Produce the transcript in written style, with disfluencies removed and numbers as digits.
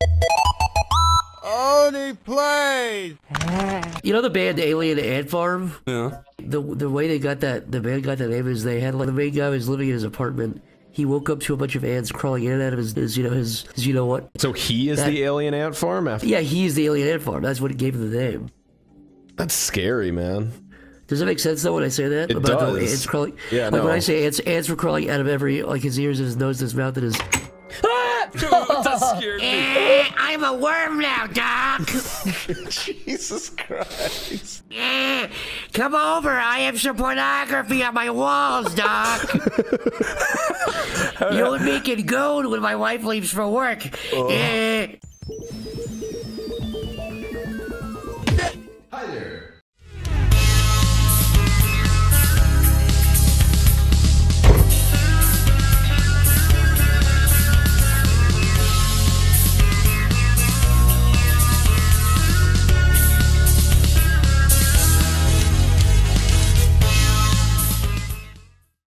Oney Plays! You know the band Alien Ant Farm? Yeah. The way they got that, the band got that name is they had, like, the main guy was living in his apartment. He woke up to a bunch of ants crawling in and out of his you know what? So he is the alien ant farm? Yeah, he's the alien ant farm. That's what gave him the name. That's scary, man. Does that make sense though when I say that? It about does. The ants crawling? Yeah, like no. when I say ants were crawling out of every, like his ears, his nose, his mouth, and his... That scared me. I'm a worm now, Doc! Jesus Christ. Come over, I have some pornography on my walls, Doc! You and me can go when my wife leaves for work. Hi there.